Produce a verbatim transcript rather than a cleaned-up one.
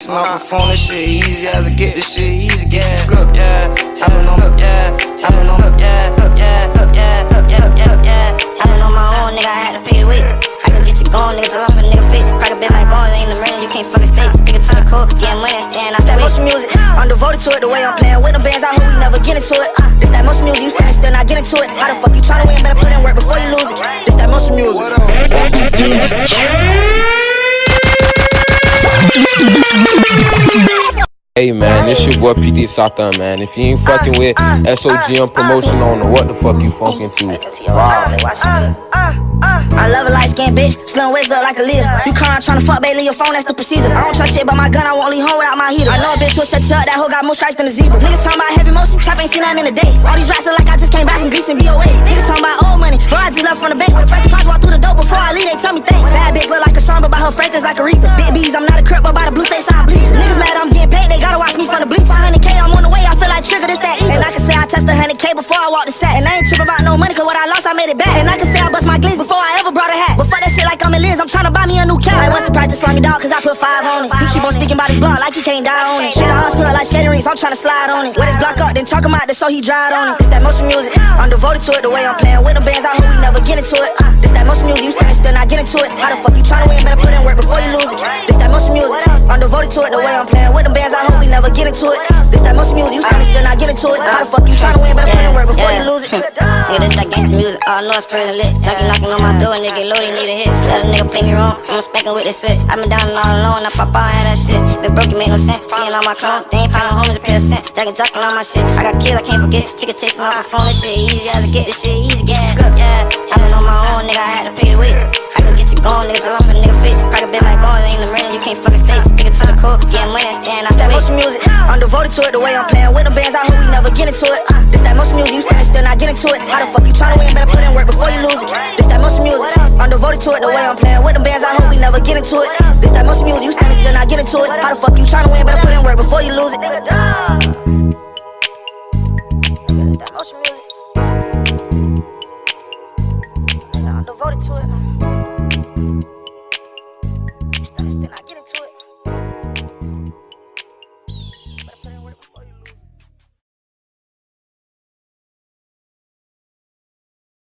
texting off my phone, this shit easy as I get this shit easy, get you flip. I been on, yeah, I been on, yeah, yeah, yeah, yeah, yeah, yeah. I been on my own, nigga, I had to pay the weight. I can get you going, nigga, just off a nigga fit. Crack a bit like balls, ain't the rain, you can't fucking stay. Nigga to the court, getting money and staying out that motion music. I'm devoted to it, the way I'm playing with the bands, I hope we never get into it. This that motion music, you standing still not get into it. How the fuck you tryna win, better put in work before you lose it. This that motion music. Hey man, this your boy P D Satan, man. If you ain't fucking with S O G on promotion, I don't know what the fuck you fucking to. Wow. I love a light skinned bitch, slim waist look like a leader. You come around tryna fuck, baby, leave your phone, that's the procedure. I don't trust shit but my gun, I won't leave home without my heater. I know a bitch will set you up, that hoe got more stripes than a zebra. Niggas talking about heavy motion, trap ain't seen nothing in a day. All these rats look like I just came back from Greece and B O A. Niggas talking about old money, bro, I just left from the bank. With the first deposit, walk through the door before I leave, they tell me thanks. Bad bitch look like a Sean, but by her fragrance like a Aretha. Big B's, I'm not a crip, but by the blue face I bleed. Niggas mad I'm getting paid, they gotta watch me from the bleach. five hundred K, I'm on the way, I feel like Trigger, this that either. And I can say I touched one hundred K before I walked the set. And I ain't tripping about no money, cause what I lost, I made it back. And I can say I bust my glizz before I ever brought a hat. But fuck that shit like I'm in Liz, I'm tryna buy me a new cat. Like, what's the price to slimy dog, cause I put five on it. He keep on speaking about his block like he can't die on it. Shit, I hustle like skating rinks, I'm tryna slide on it. With his block up, then chalk him out to show he dried on it. This that motion music, I'm devoted to it, the way I'm playing with the bands, I hope we never get into it. This that motion music, you standing still not get into it. How the fuck you tryna win, better put in work before you lose it. This that motion music, I'm devoted to it, the way I'm playing with the bands, I hope we never get into it. This that motion music, you standing still not get into it. How the fuck you tryna win, better put in work before you lose it. Nigga, this that gangsta music, all I know it's pretty lit. Junkie knocking on my door, nigga, low, they need a hit. Let a nigga play me wrong, I'm spanking with this switch. I been down and all alone, I pop out and had that shit. Been broke, it make no sense. Seeing all my clones, they ain't paying no homies to pay a cent. Jacking, jacking on my shit. I got kids, I can't forget. Chicken tasting off my phone, this shit easy as I get. This shit easy, get you flip. I been on my own, nigga, I had to pay the weight. I can get you going, nigga, just off a nigga fit. Crack a bit like balls, ain't the rain, you can't fucking stay. Nigga to the court, getting money and staying out that motion music. I'm devoted to it, the way I'm playing with the bands, I hope we never get into it. This that motion music, you standing still not get into it. How the fuck you tryna win, better put in work before you lose it. This that motion music, I'm devoted to it, the way I'm playing with the bands, I hope we never get into it. This that motion music, you standing still not get into it. How the fuck you tryna win, better put in work before you lose it. This that motion music, I'm devoted to it. You standing still not get into it.